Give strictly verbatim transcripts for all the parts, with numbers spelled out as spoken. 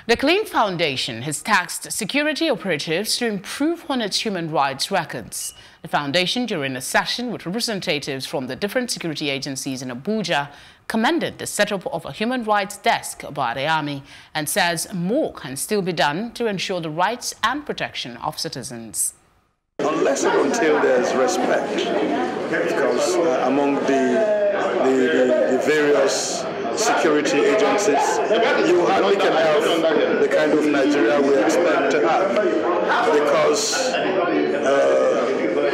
The Clean Foundation has tasked security operatives to improve on its human rights records. The foundation, during a session with representatives from the different security agencies in Abuja, commended the setup of a human rights desk by the army and says more can still be done to ensure the rights and protection of citizens. Unless and until there's respect, because uh, among the, the, the, the various security agencies, you hardly can have the kind of Nigeria we expect to have, because uh,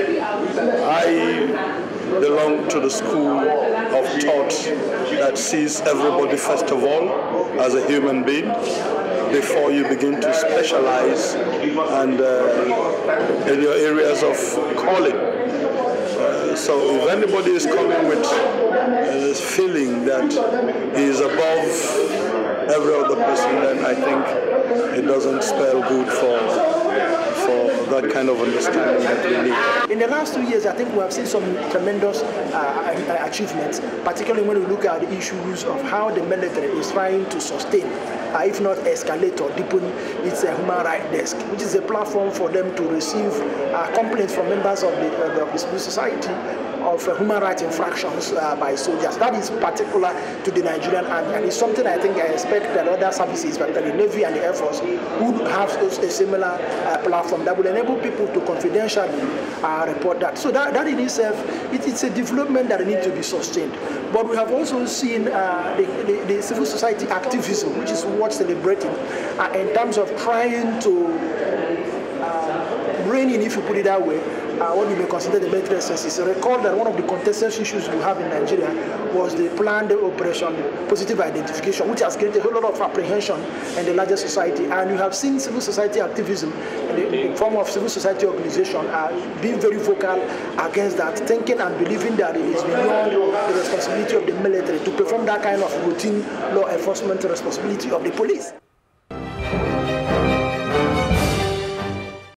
I belong to the school of thought that sees everybody first of all as a human being before you begin to specialize and uh, in your areas of calling. Uh, so if anybody is coming with a feeling that he is above every other person, then I think it doesn't spell good for for that kind of understanding that we need. In the last two years, I think we have seen some tremendous uh, achievements, particularly when we look at the issues of how the military is trying to sustain, uh, if not escalate or deepen, its uh, human rights desk, which is a platform for them to receive uh, complaints from members of the, uh, of the civil society of uh, human rights infractions uh, by soldiers. That is particular to the Nigerian army, and it's something I think I expect that other services, particularly the Navy and the Air Force, would have a similar uh, platform that will enable people to confidentially uh, report that. So that, that in itself, it, it's a development that needs to be sustained. But we have also seen uh, the, the, the civil society activism, which is worth celebrating, uh, in terms of trying to uh, rein in, if you put it that way, Uh, what we may consider the military census. Recall that one of the contested issues we have in Nigeria was the planned operation positive identification, which has created a whole lot of apprehension in the larger society. And you have seen civil society activism in the, in the form of civil society organization uh, being very vocal against that, thinking and believing that it is beyond the responsibility of the military to perform that kind of routine law enforcement responsibility of the police.